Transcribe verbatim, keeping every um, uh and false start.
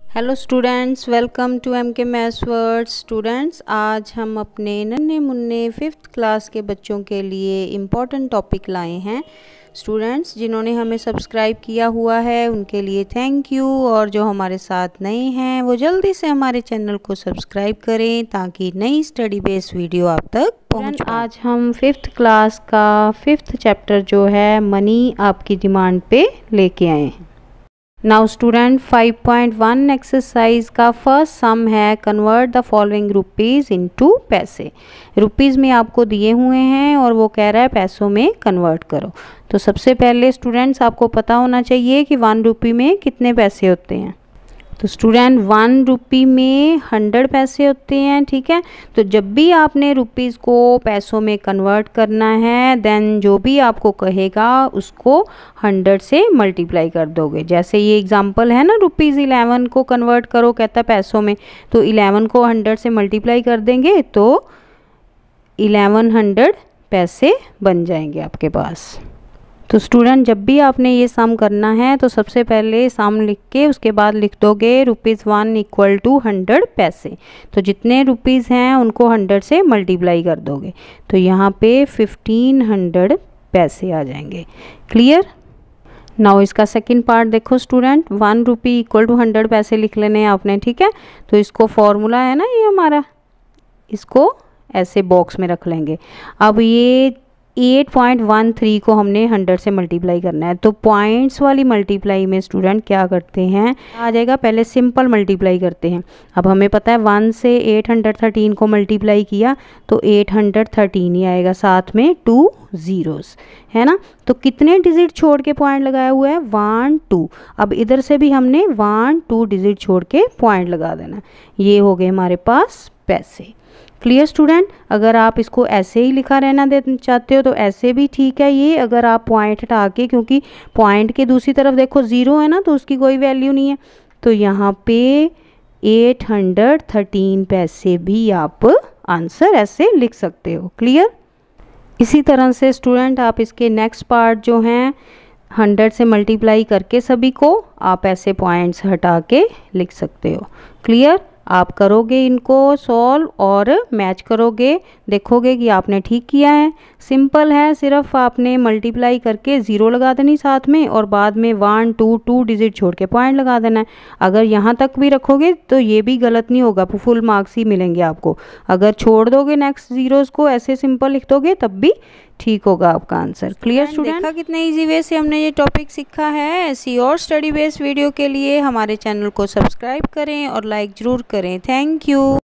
Hello students, welcome to M K maths world. Students, आज हम अपने नन्हे मुन्ने फिफ्थ क्लास के बच्चों के लिए इम्पॉर्टेंट टॉपिक लाए हैं। स्टूडेंट्स, जिन्होंने हमें सब्सक्राइब किया हुआ है उनके लिए थैंक यू, और जो हमारे साथ नए हैं वो जल्दी से हमारे चैनल को सब्सक्राइब करें ताकि नई स्टडी बेस्ड वीडियो आप तक पहुंच पाए। आज हम फिफ्थ क्लास का फिफ्थ चैप्टर जो है मनी आपकी डिमांड पे लेके आए हैं। Now student, five point one exercise का फर्स्ट सम है convert the following rupees into paise. Rupees में आपको दिए हुए हैं और वो कह रहा है पैसों में कन्वर्ट करो। तो सबसे पहले स्टूडेंट्स आपको पता होना चाहिए कि वन रुपी में कितने पैसे होते हैं। तो स्टूडेंट, वन रुपी में हंड्रेड पैसे होते हैं, ठीक है। तो जब भी आपने रुपीज़ को पैसों में कन्वर्ट करना है देन जो भी आपको कहेगा उसको हंड्रेड से मल्टीप्लाई कर दोगे। जैसे ये एग्जांपल है ना, रुपीज़ इलेवन को कन्वर्ट करो कहता है पैसों में, तो इलेवन को हंड्रेड से मल्टीप्लाई कर देंगे तो इलेवन हंड्रेड पैसे बन जाएंगे आपके पास। तो स्टूडेंट, जब भी आपने ये सम करना है तो सबसे पहले सम लिख के उसके बाद लिख दोगे rupees one equal to hundred paise. तो जितने रुपीज़ हैं उनको हंड्रेड से मल्टीप्लाई कर दोगे तो यहाँ पे फिफ्टीन हंड्रेड पैसे आ जाएंगे। क्लियर। नाउ इसका सेकंड पार्ट देखो student, one rupee equal to hundred paise लिख लेने हैं आपने, ठीक है। तो इसको फॉर्मूला है ना ये हमारा, इसको ऐसे बॉक्स में रख लेंगे। अब ये एट पॉइंट वन थ्री को हमने हंड्रेड से मल्टीप्लाई करना है। तो पॉइंट्स वाली मल्टीप्लाई में स्टूडेंट क्या करते हैं, आ जाएगा पहले सिंपल मल्टीप्लाई करते हैं। अब हमें पता है वन से एट हंड्रेड थर्टीन को मल्टीप्लाई किया तो एट हंड्रेड थर्टीन ही आएगा, साथ में टू ज़ीरोस है ना। तो कितने डिजिट छोड़ के पॉइंट लगाया हुआ है, वन टू। अब इधर से भी हमने वन टू डिजिट छोड़ के पॉइंट लगा देना। ये हो गए हमारे पास पैसे। Clear student. अगर आप इसको ऐसे ही लिखा रहना दे चाहते हो तो ऐसे भी ठीक है ये, अगर आप पॉइंट हटा के, क्योंकि पॉइंट के दूसरी तरफ देखो ज़ीरो है ना तो उसकी कोई वैल्यू नहीं है, तो यहाँ पे एट हंड्रेड थर्टीन पैसे भी आप आंसर ऐसे लिख सकते हो। क्लियर। इसी तरह से स्टूडेंट आप इसके नेक्स्ट पार्ट जो हैं हंड्रेड से मल्टीप्लाई करके सभी को आप ऐसे पॉइंट्स हटा के लिख सकते हो। क्लियर। आप करोगे इनको सॉल्व और मैच करोगे, देखोगे कि आपने ठीक किया है। सिंपल है, सिर्फ आपने मल्टीप्लाई करके ज़ीरो लगा देनी साथ में और बाद में वन टू टू डिजिट छोड़ के पॉइंट लगा देना है। अगर यहाँ तक भी रखोगे तो ये भी गलत नहीं होगा, फुल मार्क्स ही मिलेंगे आपको। अगर छोड़ दोगे नेक्स्ट ज़ीरोज़ को, ऐसे सिंपल लिख दोगे तब भी ठीक होगा आपका आंसर। Clear student. देखा कितने इजी वे से हमने ये टॉपिक सीखा है। ऐसी और स्टडी बेस्ड वीडियो के लिए हमारे चैनल को सब्सक्राइब करें और लाइक ज़रूर करें। Thank you.